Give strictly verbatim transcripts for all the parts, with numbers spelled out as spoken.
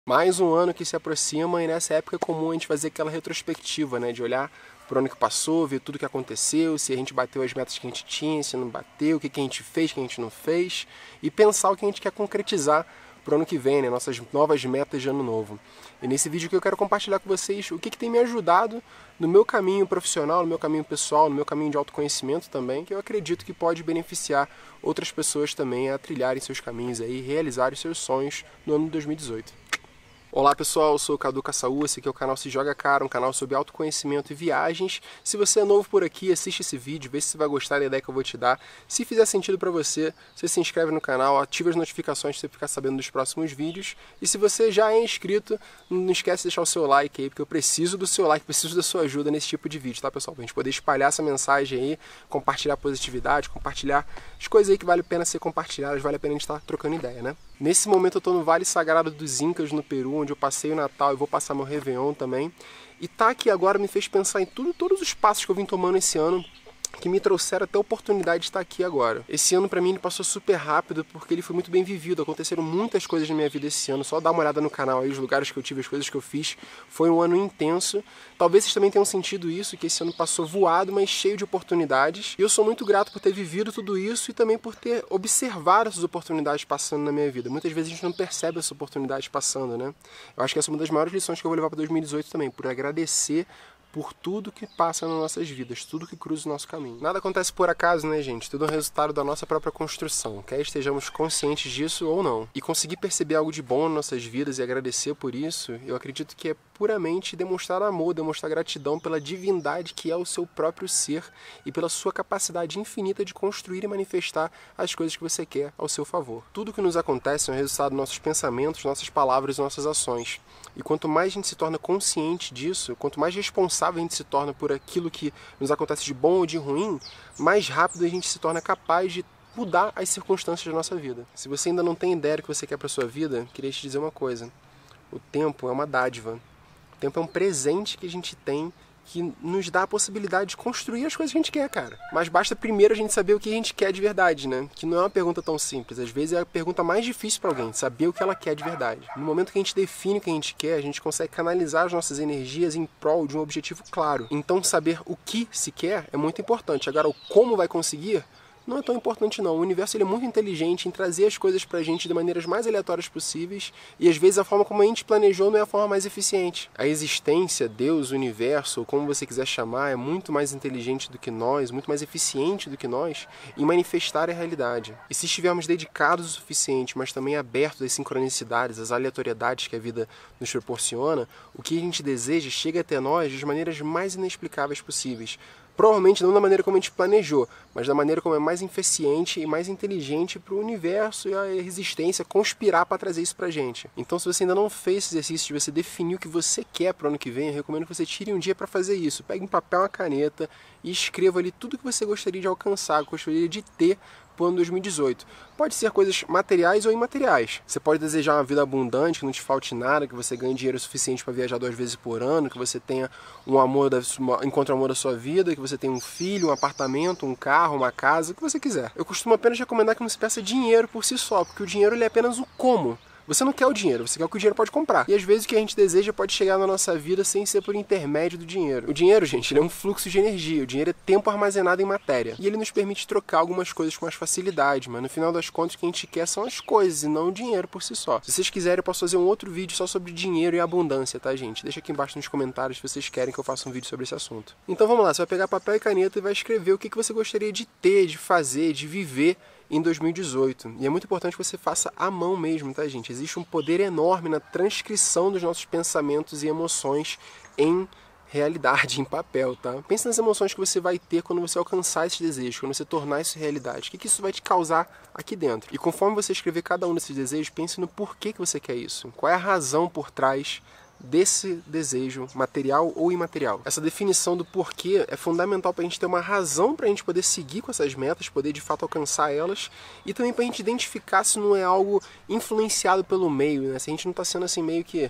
Mais um ano que se aproxima e nessa época é comum a gente fazer aquela retrospectiva, né? De olhar pro ano que passou, ver tudo que aconteceu, se a gente bateu as metas que a gente tinha, se não bateu, o que a gente fez, o que a gente não fez, e pensar o que a gente quer concretizar pro ano que vem, né? Nossas novas metas de ano novo. E nesse vídeo aqui eu quero compartilhar com vocês o que, que tem me ajudado no meu caminho profissional, no meu caminho pessoal, no meu caminho de autoconhecimento também, que eu acredito que pode beneficiar outras pessoas também a trilharem seus caminhos aí e realizarem seus sonhos no ano de dois mil e dezoito. Olá pessoal, eu sou o Cadu Caçaú, esse aqui é o canal Se Joga Cara, um canal sobre autoconhecimento e viagens. Se você é novo por aqui, assiste esse vídeo, vê se você vai gostar da ideia que eu vou te dar. Se fizer sentido pra você, você se inscreve no canal, ativa as notificações pra você ficar sabendo dos próximos vídeos. E se você já é inscrito, não esquece de deixar o seu like aí, porque eu preciso do seu like, preciso da sua ajuda nesse tipo de vídeo, tá pessoal? Pra gente poder espalhar essa mensagem aí, compartilhar positividade, compartilhar as coisas aí que vale a pena ser compartilhadas, vale a pena a gente estar trocando ideia, né? Nesse momento eu estou no Vale Sagrado dos Incas, no Peru, onde eu passei o Natal e vou passar meu Réveillon também. E tá aqui agora me fez pensar em tudo, todos os passos que eu vim tomando esse ano, que me trouxeram até a oportunidade de estar aqui agora. Esse ano pra mim ele passou super rápido porque ele foi muito bem vivido, aconteceram muitas coisas na minha vida esse ano, só dá uma olhada no canal aí, os lugares que eu tive, as coisas que eu fiz, foi um ano intenso. Talvez vocês também tenham sentido isso, que esse ano passou voado, mas cheio de oportunidades. E eu sou muito grato por ter vivido tudo isso e também por ter observado essas oportunidades passando na minha vida. Muitas vezes a gente não percebe essas oportunidades passando, né? Eu acho que essa é uma das maiores lições que eu vou levar para dois mil e dezoito também, por agradecer por tudo que passa nas nossas vidas, tudo que cruza o nosso caminho. Nada acontece por acaso, né, gente? Tudo é um resultado da nossa própria construção, quer estejamos conscientes disso ou não. E conseguir perceber algo de bom nas nossas vidas e agradecer por isso, eu acredito que é puramente demonstrar amor, demonstrar gratidão pela divindade que é o seu próprio ser e pela sua capacidade infinita de construir e manifestar as coisas que você quer ao seu favor. Tudo que nos acontece é um resultado dos nossos pensamentos, nossas palavras e nossas ações. E quanto mais a gente se torna consciente disso, quanto mais responsável a gente se torna por aquilo que nos acontece de bom ou de ruim, mais rápido a gente se torna capaz de mudar as circunstâncias da nossa vida. Se você ainda não tem ideia do que você quer para sua vida, queria te dizer uma coisa. O tempo é uma dádiva. O tempo é um presente que a gente tem que nos dá a possibilidade de construir as coisas que a gente quer, cara. Mas basta primeiro a gente saber o que a gente quer de verdade, né? Que não é uma pergunta tão simples. Às vezes é a pergunta mais difícil para alguém, saber o que ela quer de verdade. No momento que a gente define o que a gente quer, a gente consegue canalizar as nossas energias em prol de um objetivo claro. Então saber o que se quer é muito importante. Agora, o como vai conseguir não é tão importante não. O universo ele é muito inteligente em trazer as coisas pra gente de maneiras mais aleatórias possíveis e às vezes a forma como a gente planejou não é a forma mais eficiente. A existência, Deus, o universo, ou como você quiser chamar, é muito mais inteligente do que nós, muito mais eficiente do que nós em manifestar a realidade. E se estivermos dedicados o suficiente, mas também abertos às sincronicidades, às aleatoriedades que a vida nos proporciona, o que a gente deseja chega até nós de maneiras mais inexplicáveis possíveis. Provavelmente não da maneira como a gente planejou, mas da maneira como é mais eficiente e mais inteligente para o universo e a existência conspirar para trazer isso para a gente. Então, se você ainda não fez esse exercício de você definir o que você quer para o ano que vem, eu recomendo que você tire um dia para fazer isso. Pegue um papel e uma caneta e escreva ali tudo que você gostaria de alcançar, gostaria de ter para o ano dois mil e dezoito. Pode ser coisas materiais ou imateriais. Você pode desejar uma vida abundante, que não te falte nada, que você ganhe dinheiro suficiente para viajar duas vezes por ano, que você tenha um amor da, encontre o amor da sua vida, que você tenha um filho, um apartamento, um carro, uma casa, o que você quiser. Eu costumo apenas recomendar que não se peça dinheiro por si só, porque o dinheiro ele é apenas o como. Você não quer o dinheiro, você quer o que o dinheiro pode comprar. E às vezes o que a gente deseja pode chegar na nossa vida sem ser por intermédio do dinheiro. O dinheiro, gente, ele é um fluxo de energia. O dinheiro é tempo armazenado em matéria. E ele nos permite trocar algumas coisas com mais facilidade, mas no final das contas o que a gente quer são as coisas e não o dinheiro por si só. Se vocês quiserem, eu posso fazer um outro vídeo só sobre dinheiro e abundância, tá, gente? Deixa aqui embaixo nos comentários se vocês querem que eu faça um vídeo sobre esse assunto. Então vamos lá, você vai pegar papel e caneta e vai escrever o que você gostaria de ter, de fazer, de viver em dois mil e dezoito. E é muito importante que você faça à mão mesmo, tá, gente? Existe um poder enorme na transcrição dos nossos pensamentos e emoções em realidade, em papel, tá? Pense nas emoções que você vai ter quando você alcançar esses desejos, quando você tornar isso realidade. O que isso vai te causar aqui dentro? E conforme você escrever cada um desses desejos, pense no porquê que você quer isso. Qual é a razão por trás desse desejo, material ou imaterial. Essa definição do porquê é fundamental para a gente ter uma razão para a gente poder seguir com essas metas, poder de fato alcançar elas, e também para a gente identificar se não é algo influenciado pelo meio, né? Se a gente não está sendo assim meio que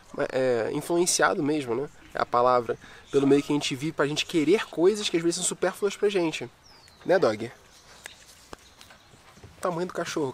é, influenciado mesmo, né? É a palavra, pelo meio que a gente vive, para a gente querer coisas que às vezes são supérfluas pra gente. Né, dog? O tamanho do cachorro, cara.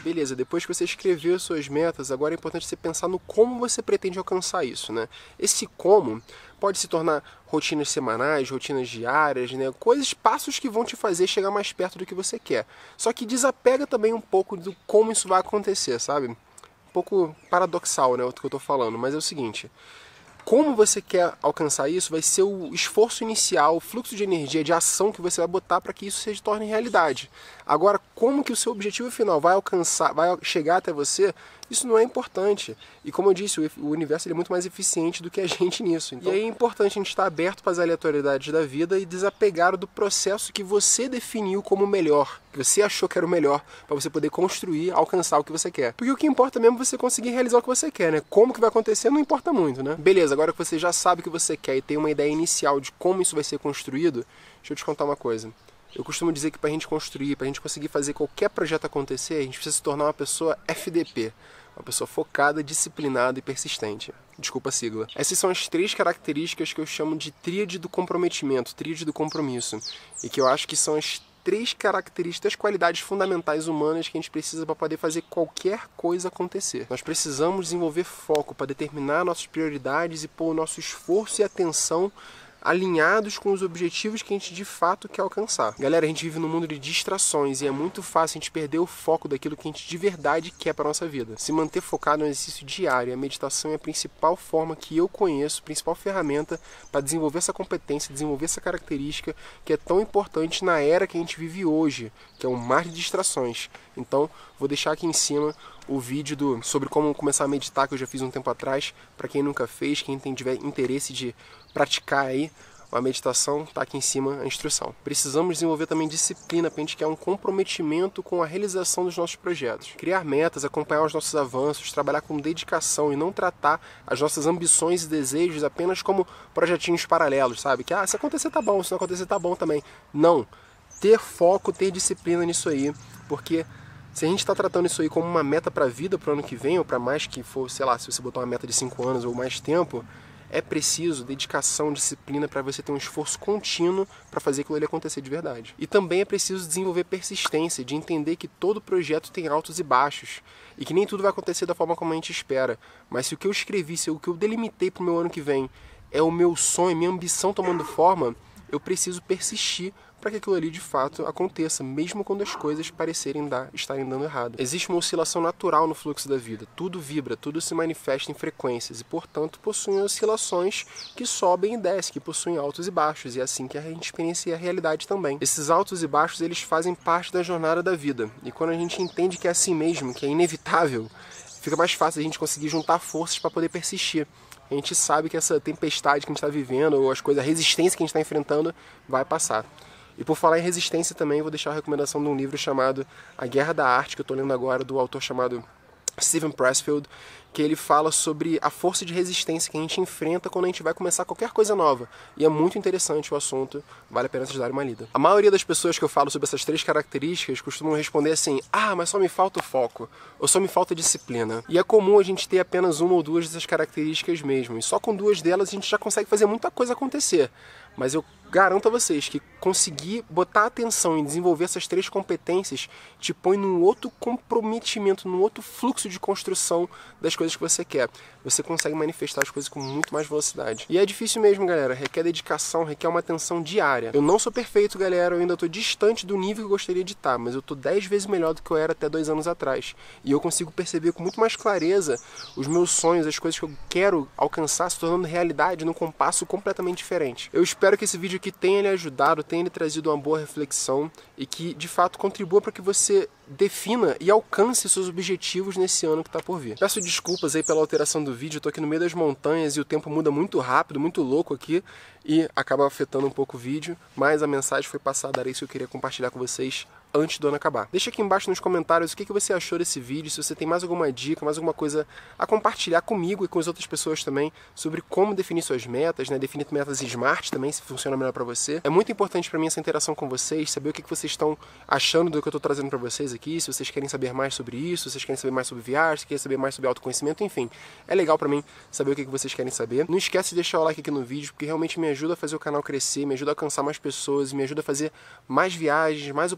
Beleza, depois que você escreveu as suas metas, agora é importante você pensar no como você pretende alcançar isso, né? Esse como pode se tornar rotinas semanais, rotinas diárias, né? Coisas, passos que vão te fazer chegar mais perto do que você quer. Só que desapega também um pouco do como isso vai acontecer, sabe? Um pouco paradoxal, né, o que eu tô falando, mas é o seguinte: como você quer alcançar isso vai ser o esforço inicial, o fluxo de energia, de ação que você vai botar para que isso se torne realidade. Agora, como que o seu objetivo final vai alcançar, vai chegar até você, isso não é importante. E como eu disse, o universo ele é muito mais eficiente do que a gente nisso. Então, e aí é importante a gente estar aberto para as aleatoriedades da vida e desapegar do processo que você definiu como melhor, que você achou que era o melhor, para você poder construir, alcançar o que você quer. Porque o que importa mesmo é você conseguir realizar o que você quer, né? Como que vai acontecer não importa muito, né? Beleza, agora que você já sabe o que você quer e tem uma ideia inicial de como isso vai ser construído, deixa eu te contar uma coisa. Eu costumo dizer que para a gente construir, para a gente conseguir fazer qualquer projeto acontecer, a gente precisa se tornar uma pessoa F D P. Uma pessoa focada, disciplinada e persistente. Desculpa a sigla. Essas são as três características que eu chamo de tríade do comprometimento, tríade do compromisso. E que eu acho que são as três características, qualidades fundamentais humanas que a gente precisa para poder fazer qualquer coisa acontecer. Nós precisamos desenvolver foco para determinar nossas prioridades e pôr o nosso esforço e atenção alinhados com os objetivos que a gente de fato quer alcançar. Galera, a gente vive num mundo de distrações e é muito fácil a gente perder o foco daquilo que a gente de verdade quer para a nossa vida. Se manter focado no exercício diário, a meditação é a principal forma que eu conheço, a principal ferramenta para desenvolver essa competência, desenvolver essa característica que é tão importante na era que a gente vive hoje, que é um mar de distrações. Então, vou deixar aqui em cima o vídeo do, sobre como começar a meditar, que eu já fiz um tempo atrás. Para quem nunca fez, quem tem, tiver interesse de praticar aí uma meditação, tá aqui em cima a instrução. Precisamos desenvolver também disciplina para a gente criar um comprometimento com a realização dos nossos projetos. Criar metas, acompanhar os nossos avanços, trabalhar com dedicação e não tratar as nossas ambições e desejos apenas como projetinhos paralelos, sabe? Que ah, se acontecer tá bom, se não acontecer tá bom também. Não. Ter foco, ter disciplina nisso aí, porque se a gente está tratando isso aí como uma meta para a vida, para o ano que vem, ou para mais que for, sei lá, se você botar uma meta de cinco anos ou mais tempo, é preciso dedicação, disciplina para você ter um esforço contínuo para fazer aquilo ali acontecer de verdade. E também é preciso desenvolver persistência, de entender que todo projeto tem altos e baixos, e que nem tudo vai acontecer da forma como a gente espera. Mas se o que eu escrevi, se o que eu delimitei para o meu ano que vem é o meu sonho, minha ambição tomando forma, eu preciso persistir para que aquilo ali de fato aconteça, mesmo quando as coisas parecerem dar, estarem dando errado. Existe uma oscilação natural no fluxo da vida. Tudo vibra, tudo se manifesta em frequências e, portanto, possuem oscilações que sobem e descem, que possuem altos e baixos, e é assim que a gente experiencia a realidade também. Esses altos e baixos, eles fazem parte da jornada da vida. E quando a gente entende que é assim mesmo, que é inevitável, fica mais fácil a gente conseguir juntar forças para poder persistir. A gente sabe que essa tempestade que a gente está vivendo, ou as coisas, a resistência que a gente está enfrentando, vai passar. E por falar em resistência também, vou deixar a recomendação de um livro chamado A Guerra da Arte, que eu estou lendo agora, do autor chamado Steven Pressfield, que ele fala sobre a força de resistência que a gente enfrenta quando a gente vai começar qualquer coisa nova. E é muito interessante o assunto, vale a pena vocês darem uma lida. A maioria das pessoas que eu falo sobre essas três características costumam responder assim: ah, mas só me falta o foco, ou só me falta disciplina. E é comum a gente ter apenas uma ou duas dessas características mesmo, e só com duas delas a gente já consegue fazer muita coisa acontecer. Mas eu garanto a vocês que conseguir botar atenção em desenvolver essas três competências te põe num outro comprometimento, num outro fluxo de construção das coisas que você quer. Você consegue manifestar as coisas com muito mais velocidade. E é difícil mesmo, galera. Requer dedicação, requer uma atenção diária. Eu não sou perfeito, galera. Eu ainda estou distante do nível que eu gostaria de estar, mas eu estou dez vezes melhor do que eu era até dois anos atrás. E eu consigo perceber com muito mais clareza os meus sonhos, as coisas que eu quero alcançar se tornando realidade num compasso completamente diferente. Eu espero que esse vídeo aqui tenha lhe ajudado, tenha lhe trazido uma boa reflexão e que, de fato, contribua para que você defina e alcance seus objetivos nesse ano que está por vir. Peço desculpas aí pela alteração do vídeo, eu tô aqui no meio das montanhas e o tempo muda muito rápido, muito louco aqui e acaba afetando um pouco o vídeo, mas a mensagem foi passada, era isso que eu queria compartilhar com vocês antes do ano acabar. Deixa aqui embaixo nos comentários o que você achou desse vídeo, se você tem mais alguma dica, mais alguma coisa a compartilhar comigo e com as outras pessoas também sobre como definir suas metas, né? Definir metas smart também, se funciona melhor para você. É muito importante para mim essa interação com vocês, saber o que vocês estão achando do que eu estou trazendo para vocês aqui, se vocês querem saber mais sobre isso, se vocês querem saber mais sobre V R, se querem saber mais sobre autoconhecimento, enfim. É legal para mim saber o que vocês querem saber. Não esquece de deixar o like aqui no vídeo, porque realmente me ajuda a fazer o canal crescer, me ajuda a alcançar mais pessoas, me ajuda a fazer mais viagens, mais oportunidades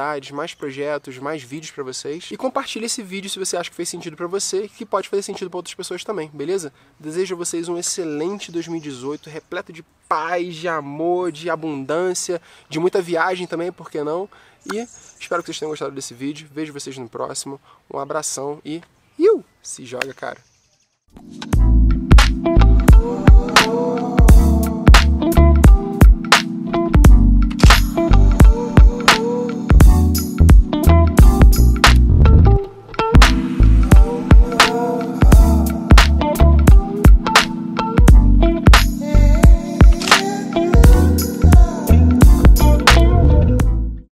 novidades, mais projetos, mais vídeos para vocês. E compartilhe esse vídeo se você acha que fez sentido para você, que pode fazer sentido para outras pessoas também, beleza? Desejo a vocês um excelente dois mil e dezoito, repleto de paz, de amor, de abundância, de muita viagem também, por que não? E espero que vocês tenham gostado desse vídeo. Vejo vocês no próximo. Um abração e... Iu! Se joga, cara!